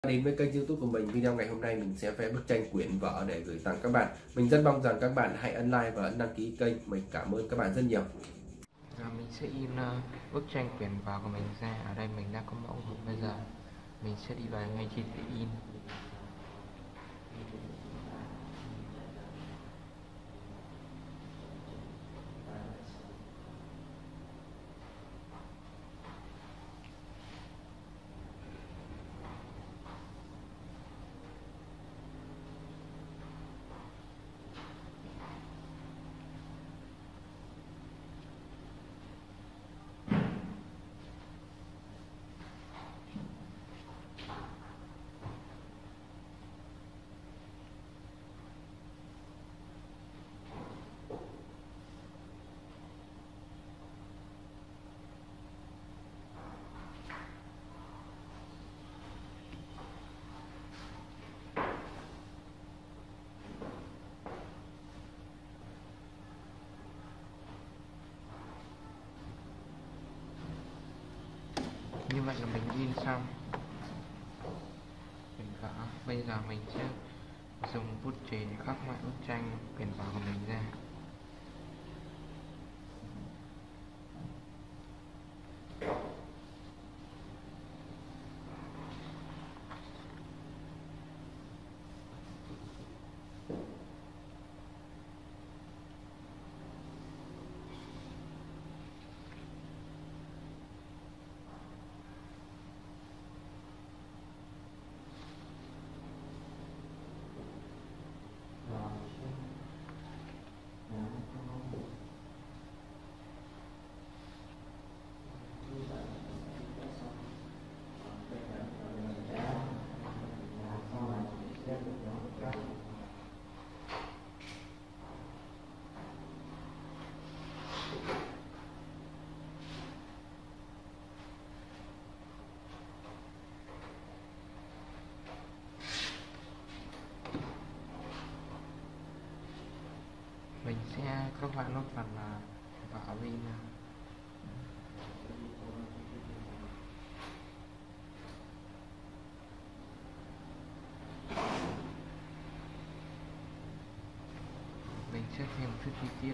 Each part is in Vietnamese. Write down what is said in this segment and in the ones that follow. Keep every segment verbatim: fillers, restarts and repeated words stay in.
Đến với kênh YouTube của mình. Video ngày hôm nay mình sẽ vẽ bức tranh quyển vở để gửi tặng các bạn. Mình rất mong rằng các bạn hãy ấn like và ấn đăng ký kênh. Mình cảm ơn các bạn rất nhiều. Giờ mình sẽ in uh, bức tranh quyển vở của mình ra. Ở đây mình đã có mẫu rồi. Bây giờ mình sẽ đi vào ngay chi tiết in. Như vậy là mình in xong quyển vở. Bây giờ mình sẽ dùng bút chì để khắc họa bức tranh quyển vở của mình ra. Mình sẽ các bạn nó phần là vở in. Mình sẽ thêm một chút chi tiết.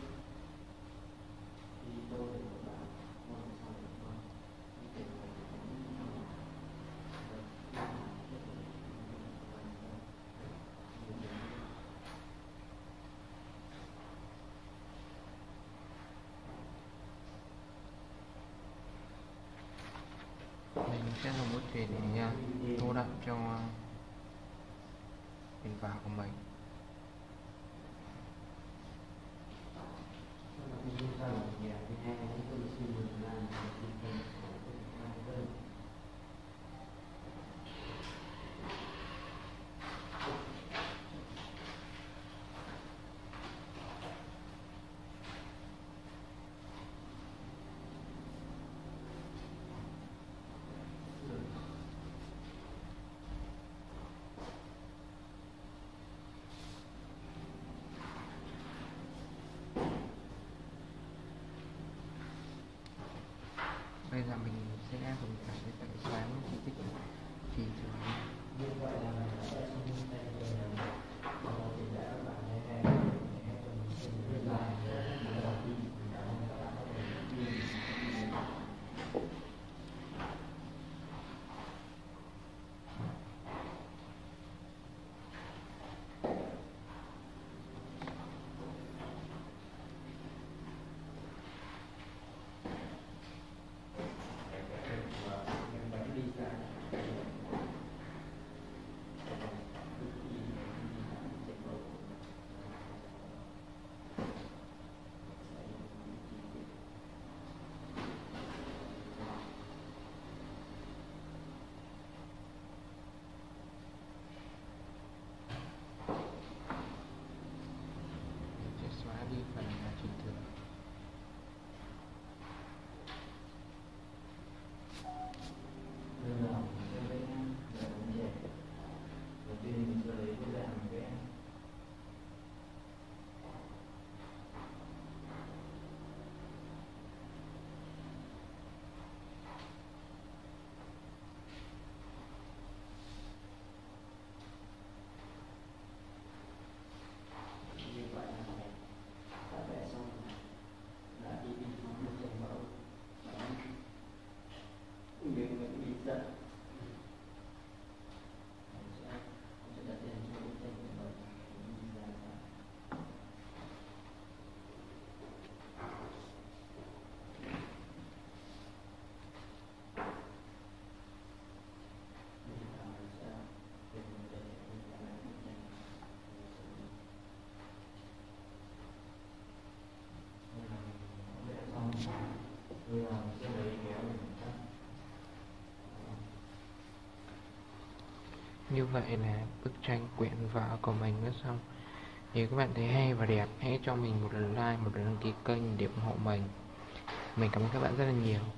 Mình sẽ dùng bút chì để tô đậm cho quyển vở của mình. Bây giờ mình sẽ dùng cả cái tẩy sáng chi tiết chỉ cho Như vậy là bức tranh quyển vở của mình đã xong. Nếu các bạn thấy hay và đẹp, hãy cho mình một lần like, một lần đăng ký kênh để ủng hộ mình. Mình cảm ơn các bạn rất là nhiều.